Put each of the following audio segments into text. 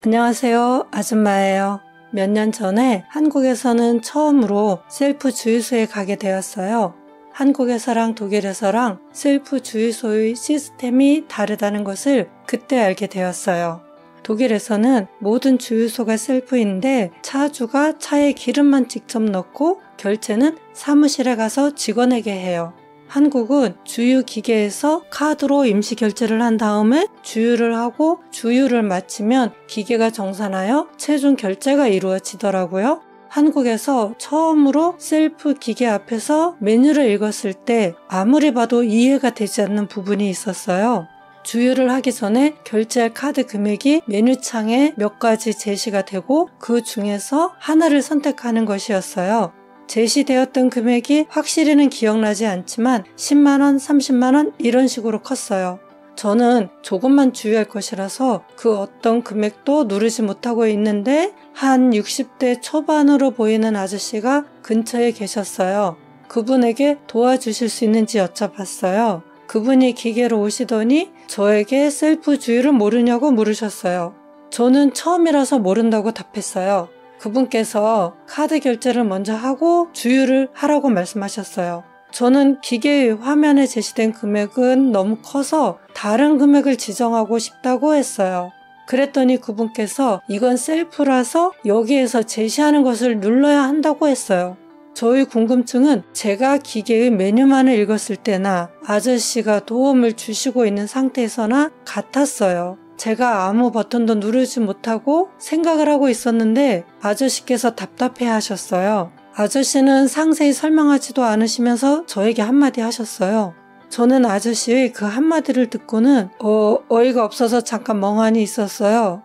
안녕하세요. 아줌마예요. 몇 년 전에 한국에서는 처음으로 셀프 주유소에 가게 되었어요. 한국에서랑 독일에서랑 셀프 주유소의 시스템이 다르다는 것을 그때 알게 되었어요. 독일에서는 모든 주유소가 셀프인데 차주가 차에 기름만 직접 넣고 결제는 사무실에 가서 직원에게 해요. 한국은 주유기계에서 카드로 임시 결제를 한 다음에 주유를 하고 주유를 마치면 기계가 정산하여 최종 결제가 이루어지더라고요. 한국에서 처음으로 셀프 기계 앞에서 메뉴를 읽었을 때 아무리 봐도 이해가 되지 않는 부분이 있었어요. 주유를 하기 전에 결제할 카드 금액이 메뉴창에 몇 가지 제시가 되고 그 중에서 하나를 선택하는 것이었어요. 제시되었던 금액이 확실히는 기억나지 않지만 10만원, 30만원 이런 식으로 컸어요. 저는 조금만 주유할 것이라서 그 어떤 금액도 누르지 못하고 있는데 한 60대 초반으로 보이는 아저씨가 근처에 계셨어요. 그분에게 도와주실 수 있는지 여쭤봤어요. 그분이 기계로 오시더니 저에게 셀프 주유를 모르냐고 물으셨어요. 저는 처음이라서 모른다고 답했어요. 그분께서 카드 결제를 먼저 하고 주유를 하라고 말씀하셨어요. 저는 기계의 화면에 제시된 금액은 너무 커서 다른 금액을 지정하고 싶다고 했어요. 그랬더니 그분께서 이건 셀프라서 여기에서 제시하는 것을 눌러야 한다고 했어요. 저의 궁금증은 제가 기계의 메뉴만을 읽었을 때나 아저씨가 도움을 주시고 있는 상태에서나 같았어요. 제가 아무 버튼도 누르지 못하고 생각을 하고 있었는데 아저씨께서 답답해 하셨어요. 아저씨는 상세히 설명하지도 않으시면서 저에게 한마디 하셨어요. 저는 아저씨의 그 한마디를 듣고는 어이가 없어서 잠깐 멍하니 있었어요.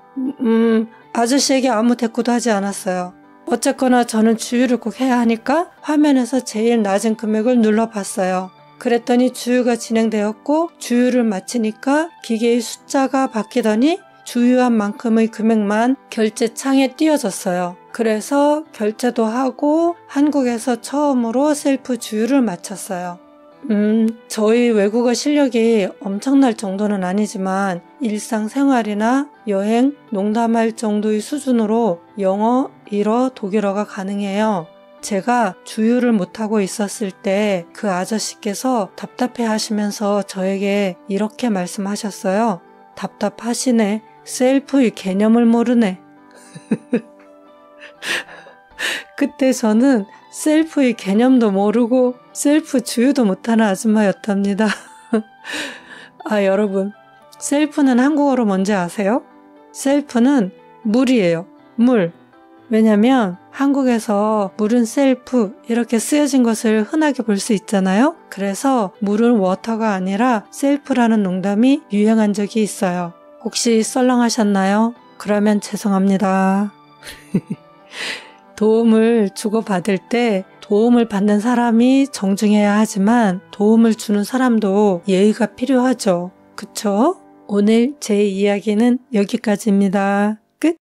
아저씨에게 아무 대꾸도 하지 않았어요. 어쨌거나 저는 주유를 꼭 해야 하니까 화면에서 제일 낮은 금액을 눌러봤어요. 그랬더니 주유가 진행되었고 주유를 마치니까 기계의 숫자가 바뀌더니 주유한 만큼의 금액만 결제창에 띄어졌어요. 그래서 결제도 하고 한국에서 처음으로 셀프 주유를 마쳤어요. 저희 외국어 실력이 엄청날 정도는 아니지만 일상생활이나 여행, 농담할 정도의 수준으로 영어, 일어, 독일어가 가능해요. 제가 주유를 못하고 있었을 때 그 아저씨께서 답답해 하시면서 저에게 이렇게 말씀하셨어요. 답답하시네. 셀프의 개념을 모르네. 그때 저는 셀프의 개념도 모르고 셀프 주유도 못하는 아줌마였답니다. 여러분, 셀프는 한국어로 뭔지 아세요? 셀프는 물이에요. 물. 왜냐면 한국에서 물은 셀프 이렇게 쓰여진 것을 흔하게 볼 수 있잖아요. 그래서 물은 워터가 아니라 셀프라는 농담이 유행한 적이 있어요. 혹시 썰렁하셨나요? 그러면 죄송합니다. 도움을 주고받을 때 도움을 받는 사람이 정중해야 하지만 도움을 주는 사람도 예의가 필요하죠. 그쵸? 오늘 제 이야기는 여기까지입니다. 끝!